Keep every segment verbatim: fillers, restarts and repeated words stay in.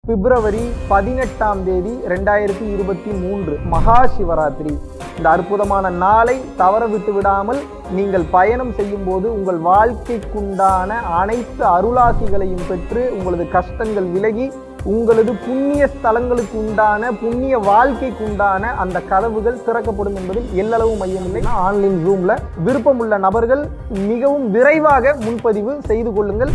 பிப்ரவரி பதினெட்டாம் தேதி ரெண்டாயிரத்தி இருபத்தி மூன்று மகா சிவராத்திரி. இந்த அற்புதமான நாளை தவற விட்டு விடாமல் நீங்கள் பயணம் செய்யும் போது உங்கள் வாழ்க்கைக்குண்டான அனைத்து அருளாசிகளையும் பெற்று உங்களது கஷ்டங்கள் விலகி உங்களது புண்ணிய ஸ்தலங்களுக்கு உண்டான புண்ணிய வாழ்க்கைக்கு உண்டான அந்த கதவுகள் திறக்கப்படும் என்பதில் எல்லளவு மையமில்லை. ஆன்லைன் ஜூம்ல விருப்பமுள்ள நபர்கள் மிகவும் விரைவாக முன்பதிவு செய்து கொள்ளுங்கள்.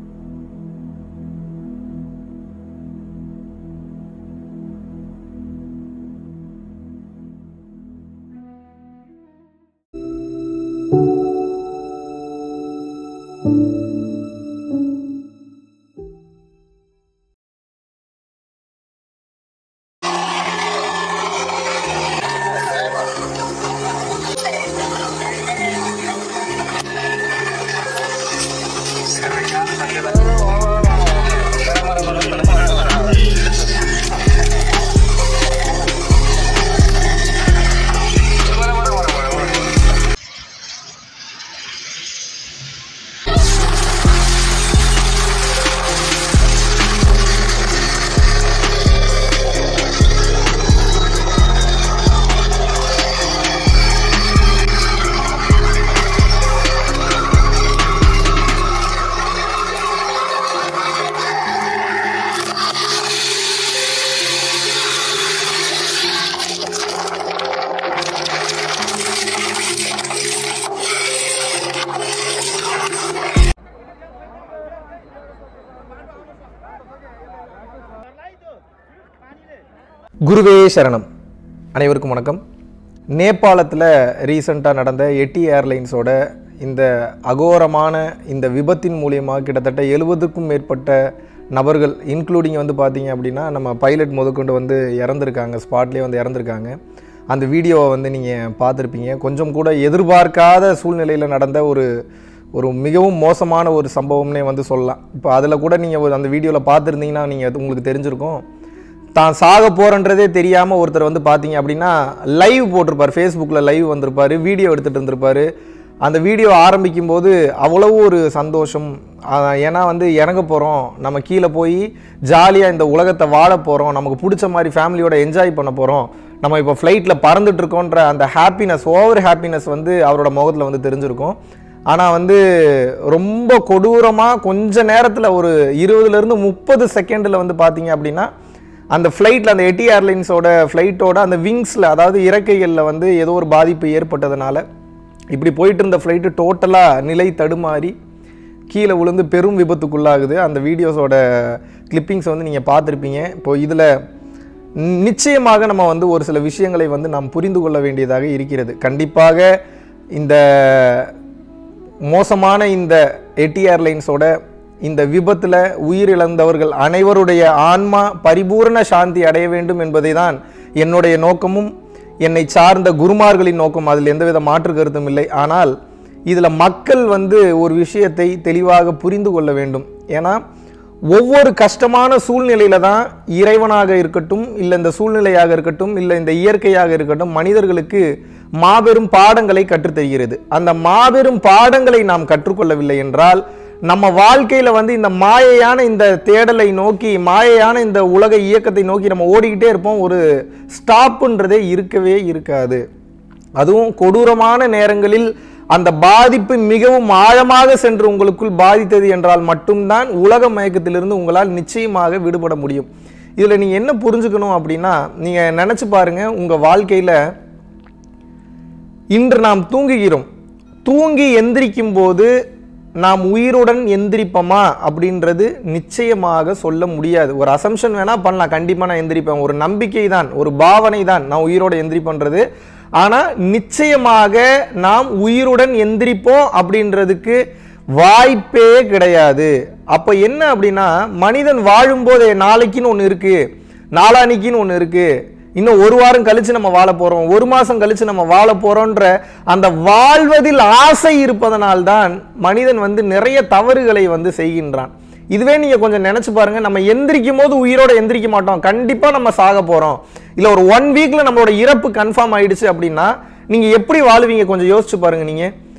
குருவே சரணம். அனைவருக்கும் வணக்கம். நேபாளத்தில் ரீசெண்டாக நடந்த எட்டி ஏர்லைன்ஸோட இந்த அகோரமான இந்த விபத்தின் மூலியமாக கிட்டத்தட்ட எழுபதுக்கும் மேற்பட்ட நபர்கள் இன்க்ளூடிங் வந்து பார்த்தீங்க அப்படின்னா நம்ம பைலட் முதற்கொண்டு வந்து இறந்துருக்காங்க, ஸ்பாட்லேயே வந்து இறந்துருக்காங்க. அந்த வீடியோவை வந்து நீங்கள் பார்த்துருப்பீங்க. கொஞ்சம் கூட எதிர்பார்க்காத சூழ்நிலையில் நடந்த ஒரு ஒரு மிகவும் மோசமான ஒரு சம்பவம்னே வந்து சொல்லலாம். இப்போ அதில் கூட நீங்கள் அந்த வீடியோவில் பார்த்துருந்தீங்கன்னா நீங்கள் உங்களுக்கு தெரிஞ்சிருக்கும். தான் சாக போகிறன்றதே தெரியாமல் ஒருத்தர் வந்து பார்த்தீங்க அப்படின்னா லைவ் போட்டிருப்பார், ஃபேஸ்புக்கில் லைவ் வந்திருப்பார், வீடியோ எடுத்துகிட்டு இருந்திருப்பார். அந்த வீடியோ ஆரம்பிக்கும் போது அவ்வளவு ஒரு சந்தோஷம். ஏன்னா வந்து இறங்க போகிறோம், நம்ம கீழே போய் ஜாலியாக இந்த உலகத்தை வாழ போகிறோம், நமக்கு பிடிச்ச மாதிரி ஃபேமிலியோட என்ஜாய் பண்ண போகிறோம், நம்ம இப்போ ஃப்ளைட்டில் பறந்துட்டு இருக்கோன்ற அந்த ஹாப்பினஸ், ஓவர் ஹாப்பினஸ் வந்து அவரோட முகத்தில் வந்து தெரிஞ்சிருக்கும். ஆனால் வந்து ரொம்ப கொடூரமாக கொஞ்ச நேரத்தில் ஒரு இருபதுலேருந்து முப்பது செகண்டில் வந்து பார்த்தீங்க அப்படின்னா அந்த ஃப்ளைட்டில் அந்த எட்டி ஏர்லைன்ஸோட ஃப்ளைட்டோட அந்த விங்ஸில், அதாவது இறக்கைகளில் வந்து ஏதோ ஒரு பாதிப்பு ஏற்பட்டதுனால இப்படி போயிட்டு இருந்த ஃப்ளைட்டு டோட்டலாக நிலை தடுமாறி கீழே விழுந்து பெரும் விபத்துக்குள்ளாகுது. அந்த வீடியோஸோட கிளிப்பிங்ஸ் வந்து நீங்கள் பார்த்துருப்பீங்க. இப்போ இதில் நிச்சயமாக நம்ம வந்து ஒரு சில விஷயங்களை வந்து நாம் புரிந்து கொள்ள வேண்டியதாக இருக்கிறது. கண்டிப்பாக இந்த மோசமான இந்த எட்டி ஏர்லைன்ஸோட இந்த விபத்தில் உயிரிழந்தவர்கள் அனைவருடைய ஆன்மா பரிபூர்ண சாந்தி அடைய வேண்டும் என்பதை தான் என்னுடைய நோக்கமும் என்னை சார்ந்த குருமார்களின் நோக்கம். அதில் எந்தவித மாற்று கருத்தும் இல்லை. ஆனால் இதில் மக்கள் வந்து ஒரு விஷயத்தை தெளிவாக புரிந்து கொள்ள வேண்டும். ஏன்னா ஒவ்வொரு கஷ்டமான சூழ்நிலையில தான் இறைவனாக இருக்கட்டும், இல்லை இந்த சூழ்நிலையாக இருக்கட்டும், இல்லை இந்த இயற்கையாக இருக்கட்டும், மனிதர்களுக்கு மாபெரும் பாடங்களை கற்றுத்தருகிறது. அந்த மாபெரும் பாடங்களை நாம் கற்றுக்கொள்ளவில்லை என்றால் நம்ம வாழ்க்கையில் வந்து இந்த மாயையான இந்த தேடலை நோக்கி, மாயையான இந்த உலக இயக்கத்தை நோக்கி நம்ம ஓடிக்கிட்டே இருப்போம். ஒரு ஸ்டாப்புன்றதே இருக்கவே இருக்காது. அதுவும் கொடூரமான நேரங்களில் அந்த பாதிப்பு மிகவும் ஆழமாக சென்று உங்களுக்குள் பாதித்தது என்றால் மட்டும்தான் உலக மயக்கத்திலிருந்து உங்களால் நிச்சயமாக விடுபட முடியும். இதில் நீங்கள் என்ன புரிஞ்சுக்கணும் அப்படின்னா, நீங்கள் நினச்சி பாருங்கள், உங்கள் வாழ்க்கையில் இன்று நாம் தூங்குகிறோம், தூங்கி எந்திரிக்கும் போது நாம் உயிருடன் எந்திரிப்போமா அப்படின்றது நிச்சயமாக சொல்ல முடியாது. ஒரு அசம்ஷன் வேணால் பண்ணலாம், கண்டிப்பாக நான் எந்திரிப்பேன், ஒரு நம்பிக்கை தான், ஒரு பாவனை தான் நான் உயிரோட எந்திரிப்பேன்றது. ஆனால் நிச்சயமாக நாம் உயிருடன் எந்திரிப்போம் அப்படின்றதுக்கு வாய்ப்பே கிடையாது. அப்போ என்ன அப்படின்னா, மனிதன் வாழும்போதே நாளைக்குன்னு ஒன்று இருக்குது, நாளானிக்குன்னு ஒன்று இருக்குது, இன்னும் ஒரு வாரம் கழிச்சு நம்ம வாழ போறோம், ஒரு மாசம் கழிச்சு நம்ம வாழ போறோம்ன்ற அந்த வாழ்வதில் ஆசை இருப்பதனால்தான் மனிதன் வந்து நிறைய தவறுகளை வந்து செய்கின்றான். இதுவே நீங்க கொஞ்சம் நினைச்சு பாருங்க, நம்ம எந்திரிக்கும் போது உயிரோட எந்திரிக்க மாட்டோம், கண்டிப்பா நம்ம சாக போறோம், இல்ல ஒரு ஒன் வீக்ல நம்மளோட இறப்பு கன்ஃபார்ம் ஆயிடுச்சு அப்படின்னா நீங்க எப்படி வாழுவீங்க? கொஞ்சம் யோசிச்சு பாருங்க. நீங்க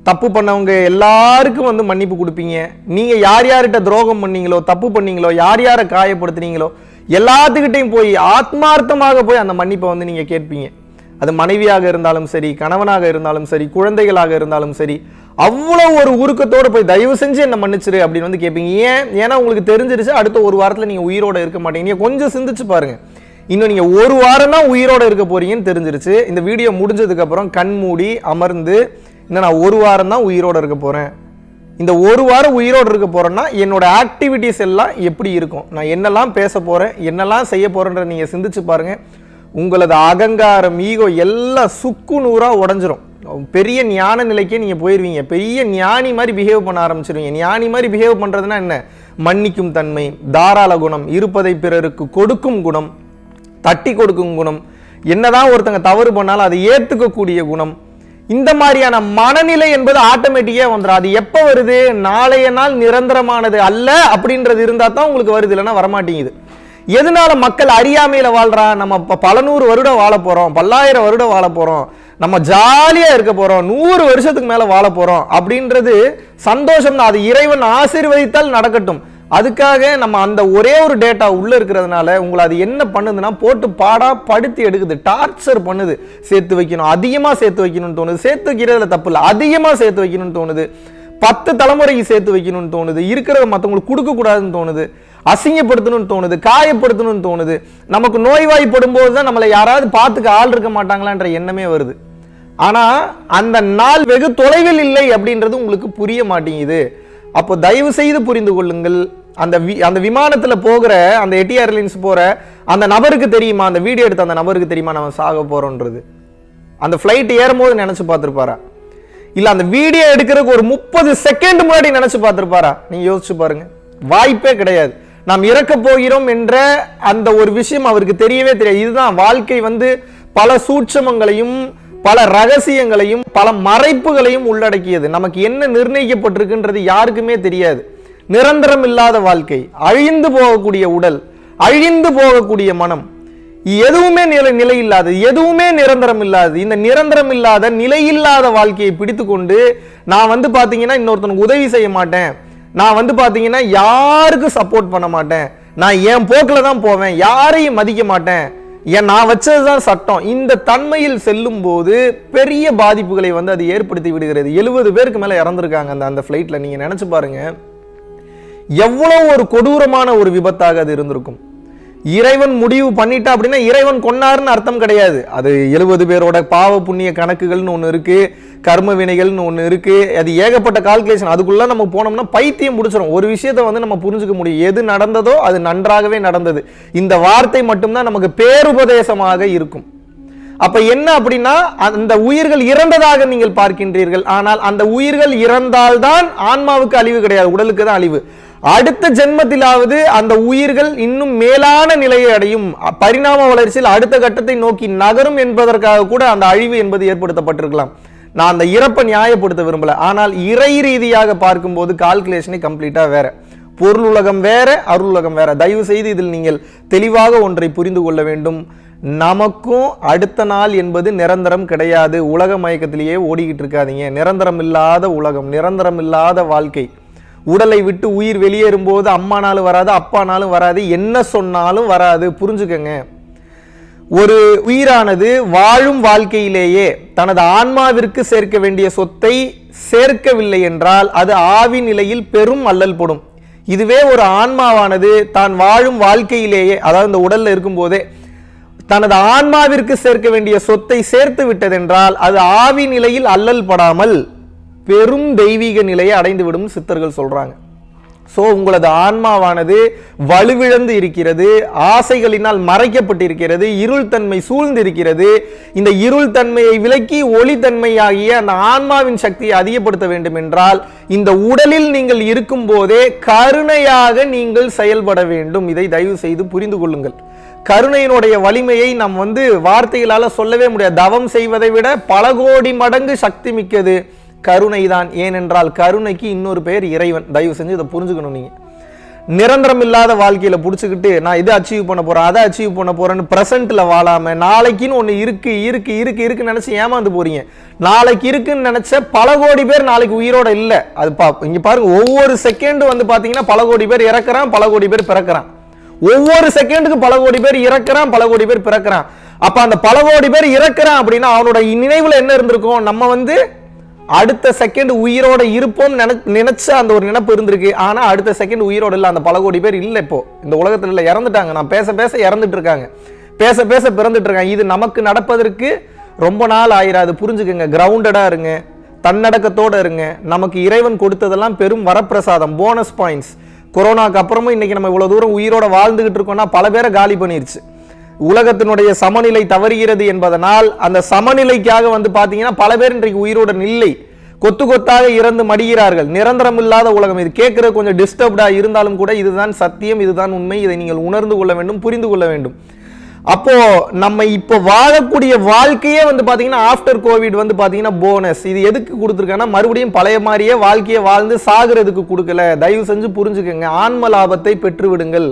தப்பு பண்ணவங்க எல்லாருக்கும் வந்து மன்னிப்பு கொடுப்பீங்க. நீங்க யார் யார்கிட்ட துரோகம் பண்ணீங்களோ, தப்பு பண்ணீங்களோ, யார் யாரை காயப்படுத்துனீங்களோ எல்லாத்துக்கிட்டையும் போய் ஆத்மார்த்தமாக போய் அந்த மன்னிப்பை வந்து நீங்க கேட்பீங்க. அது மனைவியாக இருந்தாலும் சரி, கணவனாக இருந்தாலும் சரி, குழந்தைகளாக இருந்தாலும் சரி, அவ்வளவு ஒரு உருக்கத்தோடு போய் தயவு செஞ்சு என்ன மன்னிச்சிரு அப்படின்னு வந்து கேட்பீங்க. ஏன்? ஏன்னா உங்களுக்கு தெரிஞ்சிருச்சு அடுத்த ஒரு வாரத்தில் நீங்க உயிரோட இருக்க மாட்டீங்க. நீங்க கொஞ்சம் சிந்திச்சு பாருங்க. இன்னும் நீங்க ஒரு வாரம் தான் உயிரோட இருக்க போறீங்கன்னு தெரிஞ்சிருச்சு. இந்த வீடியோ முடிஞ்சதுக்கு அப்புறம் கண் மூடி அமர்ந்து இன்னும் நான் ஒரு வாரம் தான் உயிரோட இருக்க போறேன், இந்த ஒரு வாரம் உயிரோடு இருக்க போறேன்னா என்னோட ஆக்டிவிட்டிஸ் எல்லாம் எப்படி இருக்கும், நான் என்னெல்லாம் பேச போறேன், என்னெல்லாம் செய்ய போறேன்ற நீங்க சிந்திச்சு பாருங்க. உங்களது அகங்காரம், ஈகோ எல்லாம் சுக்கு நூறா உடஞ்சிரும். பெரிய ஞான நிலைக்கே நீங்க போயிருவீங்க. பெரிய ஞானி மாதிரி பிஹேவ் பண்ண ஆரம்பிச்சிருவீங்க. ஞானி மாதிரி பிஹேவ் பண்றதுன்னா என்ன? மன்னிக்கும் தன்மை, தாராள குணம், இருப்பதை பிறருக்கு கொடுக்கும் குணம், தட்டி கொடுக்கும் குணம், என்னதான் ஒருத்தங்க தவறு பண்ணாலும் அதை ஏத்துக்கக்கூடிய குணம், இந்த மாதிரியான மனநிலை என்பது ஆட்டோமேட்டிக்கா வந்துடும். அது எப்ப வருது? நாளைய நாள் நிரந்தரமானது அல்ல அப்படின்றது இருந்தா தான் உங்களுக்கு வருது, இல்லைன்னா வரமாட்டேங்குது. எதனால மக்கள் அறியாமையில வாழ்றா? நம்ம பல நூறு வருடம் வாழ போறோம், பல்லாயிரம் வருடம் வாழ போறோம், நம்ம ஜாலியா இருக்க போறோம், நூறு வருஷத்துக்கு மேல வாழ போறோம் அப்படின்றது சந்தோஷம் தான். அது இறைவன் ஆசீர்வதித்தால் நடக்கட்டும். அதுக்காக நம்ம அந்த ஒரே ஒரு டேட்டா உள்ள இருக்கிறதுனால உங்களை அது என்ன பண்ணுதுன்னா போட்டு பாடா படுத்தி எடுக்குது, டார்ச்சர் பண்ணுது. சேர்த்து வைக்கணும், அதிகமா சேர்த்து வைக்கணும்னு தோணுது. சேர்த்து வைக்கிறதுல தப்பு இல்லை, அதிகமா சேர்த்து வைக்கணும்னு தோணுது. பத்து தலைமுறைக்கு சேர்த்து வைக்கணும்னு தோணுது. இருக்கிறத மற்றவங்களுக்கு கொடுக்க கூடாதுன்னு தோணுது. அசிங்கப்படுத்தணும்னு தோணுது, காயப்படுத்தணும்னு தோணுது. நமக்கு நோய்வாய்ப்படும் போது தான் நம்மளை யாராவது பார்த்துக்க ஆள் இருக்க மாட்டாங்களான்ற எண்ணமே வருது. ஆனா அந்த நாள் வெகு தொலைவில் இல்லை அப்படின்றது உங்களுக்கு புரிய மாட்டேங்குது. அப்போ தயவு செய்து புரிந்து கொள்ளுங்கள். அந்த அந்த விமானத்துல போகிற அந்த எட்டி ஏர்லைன்ஸ் போற அந்த நபருக்கு தெரியுமா, அந்த வீடியோ எடுத்த அந்த நபருக்கு தெரியுமா நம்ம சாக போறோம்ன்றது? அந்த பிளைட் ஏறும் போது நினைச்சு பார்த்திருப்பாரா? இல்ல அந்த வீடியோ எடுக்கிறதுக்கு ஒரு முப்பது செகண்ட் முன்னாடி நினைச்சு பார்த்திருப்பாரா? நீங்க யோசிச்சு பாருங்க. வாய்ப்பே கிடையாது. நாம் இறக்க போகிறோம் என்ற அந்த ஒரு விஷயம் அவருக்கு தெரியவே தெரியாது. இதுதான் வாழ்க்கை வந்து பல சூட்சமங்களையும் பல ரகசியங்களையும் பல மறைப்புகளையும் உள்ளடக்கியது. நமக்கு என்ன நிர்ணயிக்கப்பட்டிருக்குன்றது யாருக்குமே தெரியாது. நிரந்தரம் இல்லாத வாழ்க்கை, அழிந்து போகக்கூடிய உடல், அழிந்து போகக்கூடிய மனம், எதுவுமே நிலை நிலை இல்லாது, எதுவுமே நிரந்தரம் இல்லாது. இந்த நிரந்தரம் இல்லாத நிலையில்லாத வாழ்க்கையை பிடித்து கொண்டு நான் வந்து பாத்தீங்கன்னா இன்னொருத்தனுக்கு உதவி செய்ய மாட்டேன், நான் வந்து பாத்தீங்கன்னா யாருக்கும் சப்போர்ட் பண்ண மாட்டேன், நான் என் போக்குல தான் போவேன், யாரையும் மதிக்க மாட்டேன், ஏன் நான் வச்சதுதான் சட்டம், இந்த தன்மையில் செல்லும் போது பெரிய பாதிப்புகளை வந்து அது ஏற்படுத்தி விடுகிறது. எழுபது பேருக்கு மேல இறந்திருக்காங்க அந்த அந்த பிளைட்ல. நீங்க நினைச்சு பாருங்க எவ்வளவு ஒரு கொடூரமான ஒரு விபத்தாக அது இருந்திருக்கும். இறைவன் முடிவு பண்ணிட்டா அப்படின்னா இறைவன் கொன்னாருன்னு அர்த்தம் கிடையாது. அது எழுபது பேரோட பாவ புண்ணிய கணக்குகள்னு ஒண்ணு இருக்கு, கர்ம வினைகள்னு ஒண்ணு இருக்கு. அது ஏகப்பட்ட கால்குலேஷன். அதுக்குள்ள நம்ம போனோம்னா பைத்தியம் முடிச்சிடும். ஒரு விஷயத்தை வந்து நம்ம புரிஞ்சுக்க முடியும், எது நடந்ததோ அது நன்றாகவே நடந்தது. இந்த வார்த்தை மட்டும்தான் நமக்கு பேருபதேசமாக இருக்கும். அப்ப என்ன அப்படின்னா அந்த உயிர்கள் இறந்ததாக நீங்கள் பார்க்கின்றீர்கள். ஆனால் அந்த உயிர்கள் இறந்தால்தான் ஆன்மாவுக்கு அழிவு கிடையாது, உடலுக்கு தான் அழிவு. அடுத்த ஜென்மத்திலாவது அந்த உயிர்கள் இன்னும் மேலான நிலையை அடையும், பரிணாம வளர்ச்சியில் அடுத்த கட்டத்தை நோக்கி நகரும் என்பதற்காக கூட அந்த அழிவு என்பது ஏற்படுத்தப்பட்டிருக்கலாம். நான் அந்த இறப்பை நியாயப்படுத்த விரும்பல. ஆனால் இறை ரீதியாக பார்க்கும்போது கால்குலேஷனை கம்ப்ளீட்டா வேற. பொருள் உலகம் வேற, அருள் உலகம் வேற. தயவு செய்து இதில் நீங்கள் தெளிவாக ஒன்றை புரிந்து கொள்ள வேண்டும். நமக்கும் அடுத்த நாள் என்பது நிரந்தரம் கிடையாது. உலக மயக்கத்திலேயே ஓடிக்கிட்டு இருக்காதீங்க. நிரந்தரம் இல்லாத உலகம், நிரந்தரம் இல்லாத வாழ்க்கை. உடலை விட்டு உயிர் வெளியேறும் போது அம்மானாலும் வராது, அப்பானாலும் வராது, என்ன சொன்னாலும் வராது. புரிஞ்சுக்கங்க. ஒரு உயிரானது வாழும் வாழ்க்கையிலேயே தனது ஆன்மாவிற்கு சேர்க்க வேண்டிய சொத்தை சேர்க்கவில்லை என்றால் அது ஆவி நிலையில் பெரும் அல்லல் படும். இதுவே ஒரு ஆன்மாவானது தான் வாழும் வாழ்க்கையிலேயே, அதாவது இந்த உடல்ல இருக்கும் போதே தனது ஆன்மாவிற்கு சேர்க்க வேண்டிய சொத்தை சேர்த்து விட்டதென்றால் அது ஆவி நிலையில் அல்லல் படாமல் பெரும் தெய்வீக நிலையை அடைந்து விடும் சித்தர்கள் சொல்றாங்க. சோ உங்களது ஆன்மாவானது வலுவிழந்து இருக்கிறது, ஆசைகளினால் மறைக்கப்பட்டிருக்கிறது, இருள் தன்மை சூழ்ந்திருக்கிறது. இந்த இருள் தன்மையை விலக்கி ஒளி தன்மையாகிய அந்த ஆன்மாவின் சக்தியை அதிகப்படுத்த வேண்டும் என்றால் இந்த உடலில் நீங்கள் இருக்கும் போதே கருணையாக நீங்கள் செயல்பட வேண்டும். இதை தயவு செய்து புரிந்து கொள்ளுங்கள். கருணையினுடைய வலிமையை நாம் வந்து வார்த்தைகளால சொல்லவே முடியாது. தவம் செய்வதை விட பல கோடி மடங்கு சக்தி மிக்கது கருணை தான். ஏனென்றால் கருணைக்கு இன்னொரு பெயர் இறைவன். தயவு செஞ்சு இதை புரிஞ்சுக்கணும். நீங்க நிரந்தரம் இல்லாத வாழ்க்கையில புடிச்சுக்கிட்டு நான் இதை அச்சீவ் பண்ண போறேன் அதை அச்சீவ் பண்ண போறேன்னு பிரசன்ட்ல வாழாம நாளைக்குன்னு ஒண்ணு இருக்கு இருக்கு இருக்கு இருக்குன்னு நினைச்சு ஏமாந்து போறீங்க. நாளைக்கு இருக்குன்னு நினைச்ச பல கோடி பேர் நாளைக்கு உயிரோட இல்ல. அது இங்க பாருங்க, ஒவ்வொரு செகண்ட் வந்து பாத்தீங்கன்னா பல கோடி பேர் இறக்குறான், பல கோடி பேர் பிறக்கிறான். ஒவ்வொரு செகண்டுக்கு பல கோடி பேர் இறக்குறான், பல கோடி பேர் பிறக்கிறான். அப்ப அந்த பல கோடி பேர் இறக்குறான் அப்படின்னா அவனோட நினைவுல என்ன இருந்திருக்கும்? நம்ம வந்து அடுத்த செகண்ட் உயிரோட இருப்போம் நினைச்ச அந்த ஒரு நினைப்பு இருந்திருக்கு. ஆனா அடுத்த செகண்ட் உயிரோட இல்ல. அந்த பல கோடி பேர் இல்ல, இப்போ இந்த உலகத்துல இல்ல, இறந்துட்டாங்க. நான் பேச பேச இறந்துட்டு இருக்காங்க, பேச பேச பிறந்துட்டு இருக்காங்க. இது நமக்கு நடப்பதற்கு ரொம்ப நாள் ஆயிராது. புரிஞ்சுக்கங்க, கிரவுண்டடா இருங்க, தன்னடக்கத்தோட இருங்க. நமக்கு இறைவன் கொடுத்ததெல்லாம் பெரும் வரப்பிரசாதம், போனஸ் பாயிண்ட்ஸ். கொரோனாக்கு அப்புறமும் இன்னைக்கு நம்ம இவ்வளவு தூரம் உயிரோட வாழ்ந்துகிட்டு இருக்கோம்னா பல பேரை காலி பண்ணிருச்சு. உலகத்தினுடைய சமநிலை தவறுகிறது என்பதனால் அந்த சமநிலைக்காக வந்து பாத்தீங்கன்னா பல பேர் இன்றைக்கு உயிரோடு இல்லை, கொத்து கொத்தாக இறந்து மடிகிறார்கள். நிரந்தரம் இல்லாத உலகம். இது கேட்கிற கொஞ்சம் டிஸ்டர்ப்டா இருந்தாலும் கூட இதுதான் சத்தியம், இதுதான் உண்மை. இதை நீங்கள் உணர்ந்து கொள்ள வேண்டும், புரிந்து கொள்ள வேண்டும். அப்போ நம்ம இப்போ வாழக்கூடிய வாழ்க்கையே வந்து பாத்தீங்கன்னா ஆஃப்டர் கோவிட் வந்து பாத்தீங்கன்னா போனஸ். இது எதுக்கு கொடுத்துருக்காங்கன்னா மறுபடியும் பழைய மாதிரியே வாழ்க்கையை வாழ்ந்து சாகுறதுக்கு கொடுக்கல. தயவு செஞ்சு புரிஞ்சுக்கங்க, ஆன்ம லாபத்தை பெற்று விடுங்கள்.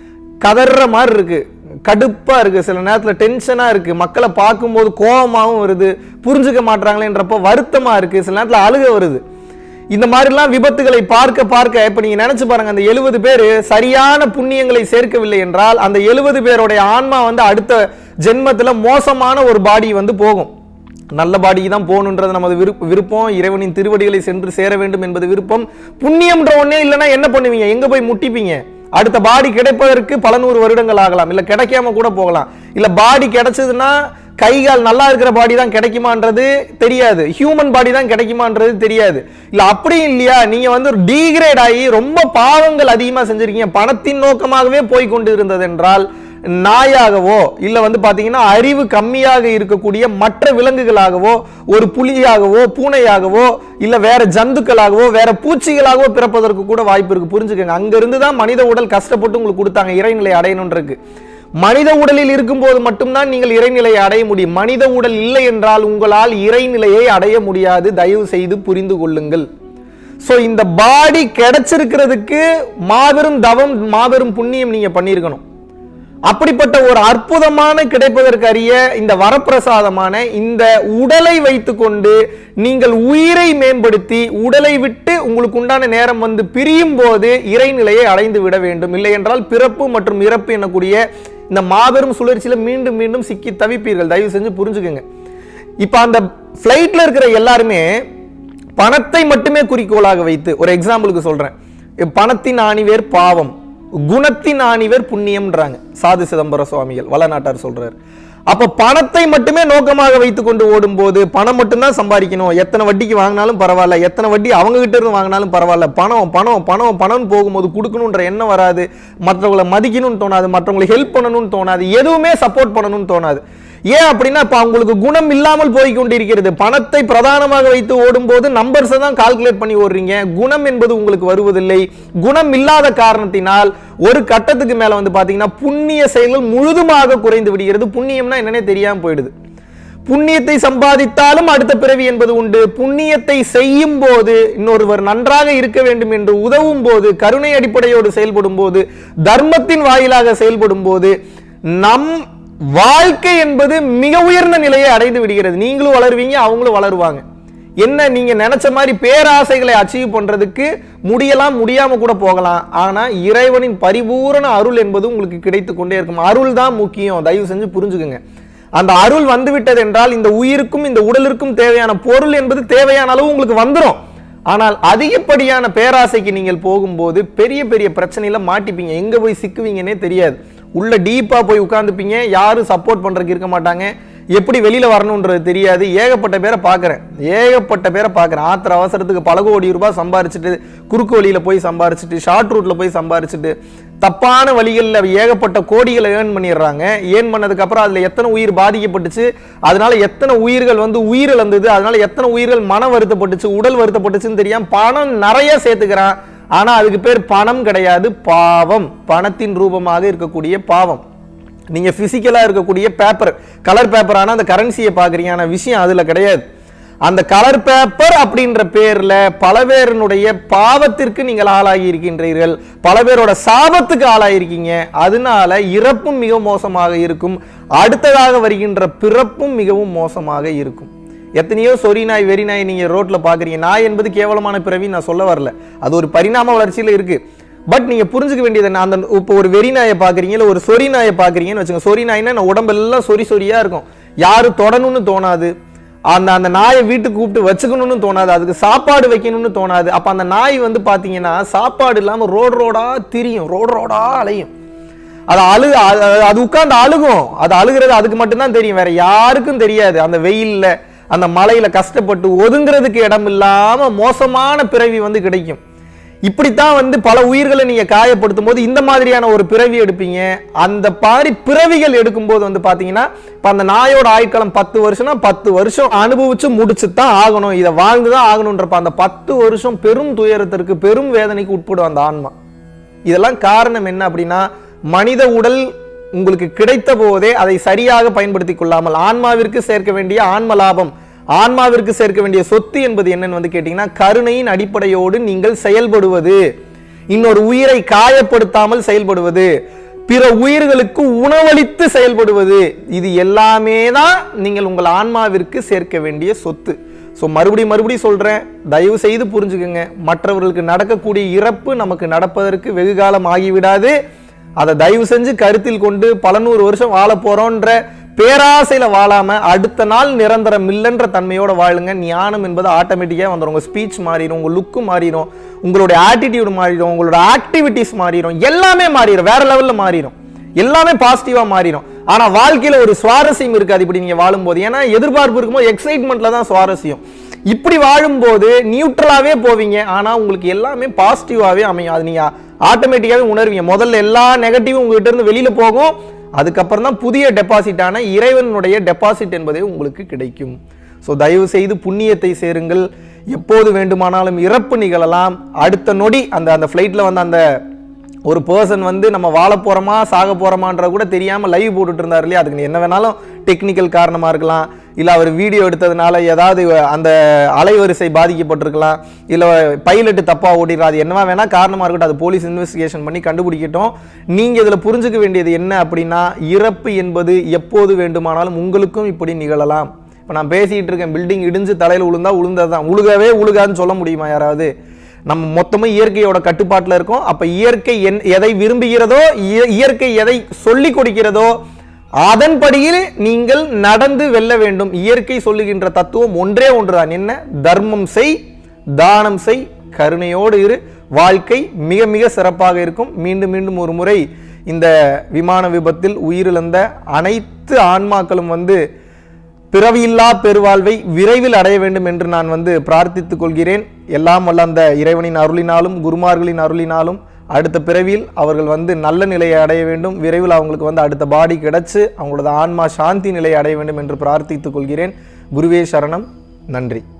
கதற மாதிரி இருக்கு, கடுப்பா இருக்கு, சில நேரத்துல டென்ஷனா இருக்கு, மக்களை பார்க்கும்போது கோபமாகவும் வருது, புரிஞ்சுக்க மாட்டாங்களேன்றப்ப வருத்தமா இருக்கு, சில நேரத்துல அழுக வருது. இந்த மாதிரிலாம் விபத்துகளை பார்க்க பார்க்க இப்ப நீங்க நினைச்சு பாருங்க, அந்த எழுபது பேரு சரியான புண்ணியங்களை சேர்க்கவில்லை என்றால் அந்த எழுபது பேருடைய ஆன்மா வந்து அடுத்த ஜென்மத்துல மோசமான ஒரு பாடி வந்து போகும். நல்ல பாடிக்கு தான் போகணுன்றது நமது விருப்பம், இறைவனின் திருவடிகளை சென்று சேர வேண்டும் என்பது விருப்பம். புண்ணியம்ன்ற ஒன்னே இல்லைன்னா என்ன பண்ணுவீங்க? எங்க போய் முட்டிப்பீங்க? அடுத்த பாடி கிடைப்பதற்கு பல நூறு வருடங்கள் ஆகலாம், இல்ல கிடைக்காம கூட போகலாம். இல்ல பாடி கிடைச்சதுன்னா கைகால் நல்லா இருக்கிற பாடி தான் கிடைக்குமான்றது தெரியாது, ஹியூமன் பாடி தான் கிடைக்குமான்றது தெரியாது. இல்ல அப்படியும் இல்லையா, நீங்க வந்து ஒரு டீகிரேட் ஆகி ரொம்ப பாவங்கள் அதிகமா செஞ்சிருக்கீங்க, பணத்தின் நோக்கமாகவே போய் கொண்டு இருந்தது என்றால் நாயாகவோ இல்ல வந்து பாத்தீங்கன்னா அறிவு கம்மியாக இருக்கக்கூடிய மற்ற விலங்குகளாகவோ ஒரு புலியாகவோ பூனையாகவோ இல்ல வேற ஜந்துக்களாகவோ வேற பூச்சிகளாகவோ பிறப்பதற்கு கூட வாய்ப்பு இருக்கு. புரிஞ்சுக்கங்க, அங்க இருந்துதான் மனித உடல் கஷ்டப்பட்டு உங்களுக்கு கொடுத்தாங்க இறைநிலை அடையணும்ன்றது. மனித உடலில் இருக்கும் போது மட்டும்தான் நீங்கள் இறைநிலையை அடைய முடியும். மனித உடல் இல்லை என்றால் உங்களால் இறைநிலையை அடைய முடியாது. தயவு செய்து புரிந்து கொள்ளுங்கள். சோ இந்த பாடி கிடைச்சிருக்கிறதுக்கு மாபெரும் தவம் மாபெரும் புண்ணியம் நீங்க பண்ணியிருக்கணும். அப்படிப்பட்ட ஒரு அற்புதமான கிடைப்பதற்கு அறிய இந்த வரப்பிரசாதமான இந்த உடலை வைத்துக்கொண்டு நீங்கள் உயிரை மேம்படுத்தி உடலை விட்டு உங்களுக்கு உண்டான நேரம் வந்து பிரியும் போது இறைநிலையை அடைந்து விட வேண்டும். இல்லை என்றால் பிறப்பு மற்றும் இறப்பு எனக்கூடிய இந்த மாபெரும் சுழற்சியில மீண்டும் மீண்டும் சிக்கி தவிப்பீர்கள். தயவு செஞ்சு புரிஞ்சுக்கங்க. இப்ப அந்த பிளைட்ல இருக்கிற எல்லாருமே பணத்தை மட்டுமே குறிக்கோளாக வைத்து, ஒரு எக்ஸாம்பிளுக்கு சொல்றேன், பணத்தின் ஆணிவேர் பாவம், குணத்தின் ஆணிவேர் புண்ணியம்ன்றாங்க சாது சிதம்பர சுவாமிகள், வளநாட்டார் சொல்றாரு. அப்ப பணத்தை மட்டுமே நோக்கமாக வைத்துக் கொண்டு ஓடும் போது பணம் மட்டும்தான் சம்பாதிக்கணும், எத்தனை வட்டிக்கு வாங்கினாலும் பரவாயில்ல, எத்தனை வட்டி அவங்க கிட்ட இருந்து வாங்கினாலும் பரவாயில்ல, பணம் பணம் பணம் பணம் போகும்போது கொடுக்கணும்ன்ற எண்ணம் வராது, மற்றவங்களை மதிக்கணும்னு தோணாது, மற்றவங்களை ஹெல்ப் பண்ணணும்னு தோணாது, எதுவுமே சப்போர்ட் பண்ணணும்னு தோணாது. ஏன் அப்படின்னா இப்ப அவங்களுக்கு குணம் இல்லாமல் போய் கொண்டிருக்கிறது. பணத்தை பிரதானமாக வைத்து ஓடும் போது நம்பர்ஸ் தான் கால்குலேட் பண்ணி ஓடுறீங்க, குணம் என்பது உங்களுக்கு வருவதில்லை. குணம் இல்லாத காரணத்தினால் ஒரு கட்டத்துக்கு மேல வந்து பாத்தீங்கன்னா புண்ணிய செயல்கள் முழுதுமாக குறைந்து விடுகிறது. புண்ணியம்னா என்னன்னே தெரியாம போயிடுது. புண்ணியத்தை சம்பாதித்தாலும் அடுத்த பிறவி என்பது உண்டு. புண்ணியத்தை செய்யும் போது இன்னொருவர் நன்றாக இருக்க வேண்டும் என்று உதவும் போது, கருணை அடிப்படையோடு செயல்படும் போது, தர்மத்தின் வாயிலாக செயல்படும் போது நம் வாழ்க்கை என்பது மிக உயர்ந்த நிலையை அடைந்து விடுகிறது. நீங்களும் வளருவீங்க, அவங்களும் வளருவாங்க. என்ன நீங்க நினைச்ச மாதிரி பேராசைகளை அச்சீவ் பண்றதுக்கு முடியலாம், முடியாம கூட போகலாம். ஆனா இறைவனின் பரிபூரண அருள் என்பது உங்களுக்கு கிடைத்து கொண்டே இருக்கும். அருள் தான் முக்கியம். தயவு செஞ்சு புரிஞ்சுக்குங்க. அந்த அருள் வந்துவிட்டது என்றால் இந்த உயிருக்கும் இந்த உடலிற்கும் தேவையான பொருள் என்பது தேவையான அளவு உங்களுக்கு வந்துடும். ஆனால் அதிகப்படியான பேராசைக்கு நீங்கள் போகும்போது பெரிய பெரிய பிரச்சனையில மாட்டிப்பீங்க. எங்க போய் சிக்குவீங்கன்னே தெரியாது. உள்ள டீப்பா போய் உட்கார்ந்துப்பீங்க, யாரும் சப்போர்ட் பண்றதுக்கு இருக்க மாட்டாங்க, எப்படி வெளியில வரணும்ன்றது தெரியாது. ஏகப்பட்ட பேரை பார்க்கிறேன், ஏகப்பட்ட பேரை பார்க்கிறேன். ஆத்திர அவசரத்துக்கு பல கோடி ரூபாய் சம்பாரிச்சுட்டு குறுக்கு வழியில போய் சம்பாரிச்சுட்டு ஷார்ட் ரூட்ல போய் சம்பாரிச்சுட்டு தப்பான வழிகளில் ஏகப்பட்ட கோடிகளை ஏர்ன் பண்ணிடுறாங்க. ஏர்ன் பண்ணதுக்கு அப்புறம் அதுல எத்தனை உயிர் பாதிக்கப்பட்டுச்சு, அதனால எத்தனை உயிர்கள் வந்து உயிரிழந்தது, அதனால எத்தனை உயிர்கள் மன வருத்தப்பட்டுச்சு, உடல் வருத்தப்பட்டுச்சுன்னு தெரியாம பணம் நிறைய சேர்த்துக்கிறான். ஆனா அதுக்கு பேர் பணம் கிடையாது, பாவம். பணத்தின் ரூபமாக இருக்கக்கூடிய பாவம். நீங்க பிசிக்கலா இருக்கக்கூடிய பேப்பர், கலர் பேப்பர், ஆனா அந்த கரன்சியை பாக்குறீங்க, ஆனா விஷயம் அதுல கிடையாது. அந்த கலர் பேப்பர் அப்படின்ற பேர்ல பல பேருடைய பாவத்திற்கு நீங்கள் ஆளாகி இருக்கின்றீர்கள், பல பேரோட சாபத்துக்கு ஆளாயிருக்கீங்க. அதனால இறப்பும் மிக மோசமாக இருக்கும், அடுத்ததாக வருகின்ற பிறப்பும் மிகவும் மோசமாக இருக்கும். எத்தனையோ சொறி நாய் வெறி நாய் நீங்க ரோட்ல பாக்குறீங்க. நாய் என்பது கேவலமான பிறவி நான் சொல்ல வரல, அது ஒரு பரிணாம வளர்ச்சியில இருக்கு. பட் நீங்க புரிஞ்சுக்க வேண்டியது என்ன, அந்த இப்போ ஒரு வெறி நாயை பாக்குறீங்க இல்ல ஒரு சொறி நாயை பாக்குறீங்கன்னு வச்சுங்க. சொறி நாய்னா உடம்பெல்லாம் சொறி சொறியா இருக்கும், யாரும் தொடணும்னு தோணாது, அந்த அந்த நாயை வீட்டுக்கு கூப்பிட்டு வச்சுக்கணும்னு தோணாது, அதுக்கு சாப்பாடு வைக்கணும்னு தோணாது. அப்ப அந்த நாய் வந்து பாத்தீங்கன்னா சாப்பாடு இல்லாம ரோடு ரோடா திரியும், ரோடு ரோடா அலையும். அது அழு அது உட்கார்ந்து அழுகும், அது அழுகிறது அதுக்கு மட்டும்தான் தெரியும், வேற யாருக்கும் தெரியாது. அந்த வெயில்ல அந்த மலையில கஷ்டப்பட்டு ஒதுங்கிறதுக்கு இடம் இல்லாம மோசமான பிறவி வந்து கிடைக்கும். இப்படித்தான் வந்து பல உயிர்களை நீங்க காயப்படுத்தும் போது இந்த மாதிரியான ஒரு பிறவி எடுப்பீங்க. அந்த மாதிரி பிறவிகள் எடுக்கும் போது வந்து பாத்தீங்கன்னா இப்ப அந்த நாயோட ஆயுட்காலம் பத்து வருஷம்னா பத்து வருஷம் அனுபவிச்சு முடிச்சுதான் ஆகணும், இதை வாழ்ந்துதான் ஆகணும்ன்றப்ப அந்த பத்து வருஷம் பெரும் துயரத்திற்கு பெரும் வேதனைக்கு உட்படும் அந்த ஆன்மா. இதெல்லாம் காரணம் என்ன அப்படின்னா, மனித உடல் உங்களுக்கு கிடைத்த போதே அதை சரியாக பயன்படுத்திக் கொள்ளாமல் ஆன்மாவிற்கு சேர்க்க வேண்டிய ஆன்ம லாபம், ஆன்மாவிற்கு சேர்க்க வேண்டிய சொத்து என்பது என்னன்னு வந்து கேட்டீங்கன்னா கருணையின் அடிப்படையோடு நீங்கள் செயல்படுவது, இன்னொரு உயிரை காயப்படுத்தாமல் செயல்படுவது, பிற உயிர்களுக்கு உணவளித்து செயல்படுவது, இது எல்லாமே தான் நீங்கள் உங்கள் ஆன்மாவிற்கு சேர்க்க வேண்டிய சொத்து. ஸோ மறுபடியும் மறுபடியும் சொல்றேன், தயவு செய்து புரிஞ்சுக்கங்க, மற்றவர்களுக்கு நடக்கக்கூடிய இறப்பு நமக்கு நடப்பதற்கு வெகு காலம் ஆகிவிடாது. அதை தயவு செஞ்சு கருத்தில் கொண்டு பல நூறு வருஷம் வாழ போறோன்ற பேராசையில வாழாம அடுத்த நாள் நிரந்தரம் இல்லைன்ற தன்மையோட வாழுங்க. ஞானம் என்பது ஆட்டோமேட்டிக்கா வந்துடும். உங்க ஸ்பீச் மாறிடும், உங்க லுக்கு மாறிடும், உங்களுடைய ஆட்டிடியூட் மாறிடும், உங்களோட ஆக்டிவிட்டிஸ் மாறிடும், எல்லாமே மாறிடும், வேற லெவல்ல மாறிடும், எல்லாமே பாசிட்டிவா மாறிடும். ஆனா வாழ்க்கையில ஒரு சுவாரஸ்யம் இருக்காது இப்படி நீங்க வாழும்போது. ஏன்னா எதிர்பார்ப்பு இருக்கும்போது எக்ஸைட்மெண்ட்ல தான் சுவாரஸ்யம். இப்படி வாழும்போது நியூட்ரலாவே போவீங்க, ஆனா உங்களுக்கு எல்லாமே பாசிட்டிவாவே அமையும். அது நீங்க ஆட்டோமேட்டிக்காவே உணர்வீங்க. முதல்ல எல்லா நெகட்டிவும் உங்ககிட்ட இருந்து வெளியில போகும், அதுக்கப்புறம் தான் புதிய டெபாசிட்டான இறைவனுடைய டெபாசிட் என்பதே உங்களுக்கு கிடைக்கும். ஸோ தயவு செய்து புண்ணியத்தை சேருங்கள். எப்போது வேண்டுமானாலும் இறப்பு நிகழலாம். அடுத்த நொடி அந்த அந்த ஃப்ளைட்ல வந்து அந்த ஒரு பர்சன் வந்து நம்ம வாழ போறோமா சாக போறோமான்ற கூட தெரியாம லைவ் போட்டுட்டு இருந்தார் இல்லையா, அதுக்கு என்ன வேணாலும் டெக்னிக்கல் காரணமா இருக்கலாம், இல்ல அவர் வீடியோ எடுத்ததுனால ஏதாவது அந்த அலைவரிசை பாதிக்கப்பட்டிருக்கலாம், இல்ல பைலட் தப்பா ஓடிடுறாது, என்னவா வேணா காரணமா இருக்கட்டும், அது போலீஸ் இன்வெஸ்டிகேஷன் பண்ணி கண்டுபிடிக்கட்டும். நீங்க இதுல புரிஞ்சுக்க வேண்டியது என்ன அப்படின்னா, இறப்பு என்பது எப்போது வேண்டுமானாலும் உங்களுக்கும் இப்படி நிகழலாம். இப்ப நான் பேசிட்டு இருக்கேன், பில்டிங் இடிஞ்சு தலையில உளுந்தா உளுந்ததுதான், உழுகவே உழுகான்னு சொல்ல முடியுமா யாராவது? நம்ம மொத்தமும் இயற்கையோட கட்டுப்பாட்டில் இருக்கோம். அப்ப இயற்கை எதை விரும்புகிறதோ, இயற்கை எதை சொல்லிக் கொடுக்கிறதோ அதன்படியில் நீங்கள் நடந்து வெல்ல வேண்டும். இயற்கை சொல்லுகின்ற தத்துவம் ஒன்றே ஒன்றுதான், என்ன? தர்மம் செய், தானம் செய், கருணையோடு இரு, வாழ்க்கை மிக மிக சிறப்பாக இருக்கும். மீண்டும் மீண்டும் ஒரு முறை இந்த விமான விபத்தில் உயிரிழந்த அனைத்து ஆன்மாக்களும் வந்து பிறவியில்லா பெருவாழ்வை விரைவில் அடைய வேண்டும் என்று நான் வந்து பிரார்த்தித்துக் கொள்கிறேன். எல்லாம் வல்ல அந்த இறைவனின் அருளினாலும் குருமார்களின் அருளினாலும் அடுத்த பிறவியில் அவர்கள் வந்து நல்ல நிலையை அடைய வேண்டும். விரைவில் அவங்களுக்கு வந்து அடுத்த பாடி கிடைச்சு அவங்களோட ஆன்மா சாந்தி நிலையை அடைய வேண்டும் என்று பிரார்த்தித்துக் கொள்கிறேன். குருவே சரணம். நன்றி.